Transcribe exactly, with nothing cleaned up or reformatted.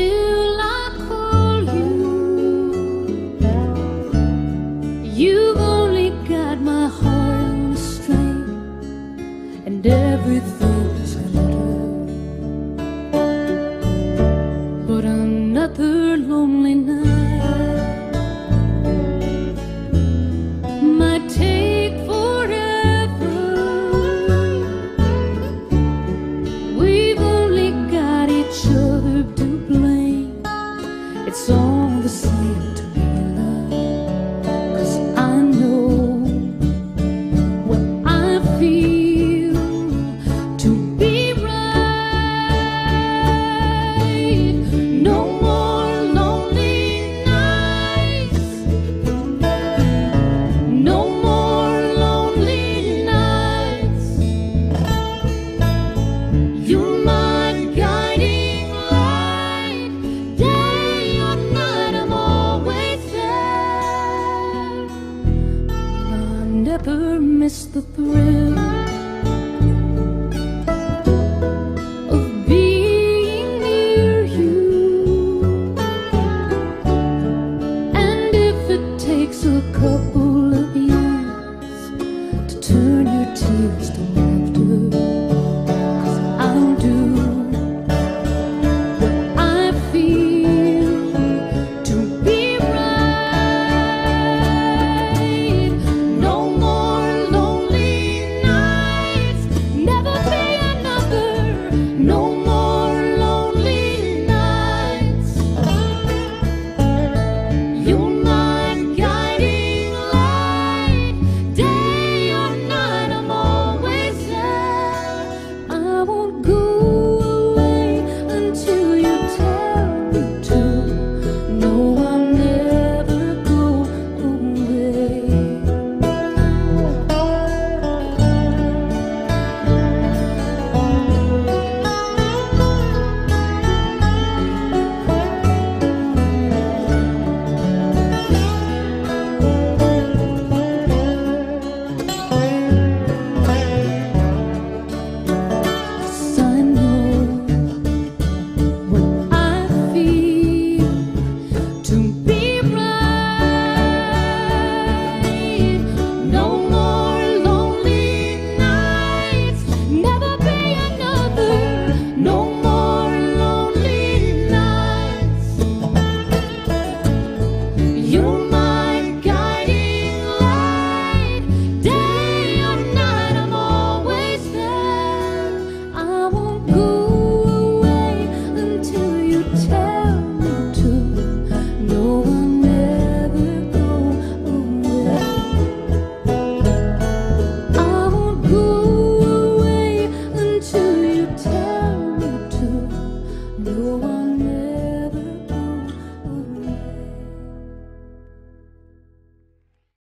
still I call you. You've only got my heart on a string, and everything's glitter. But another lonely night might take forever. We've only got each other to blame. It's all the same to me, love, 'cause I know what I feel to be right. No more lonely nights. No more lonely nights. You're my guiding light. Day or night, I'm always there. I never miss the thrill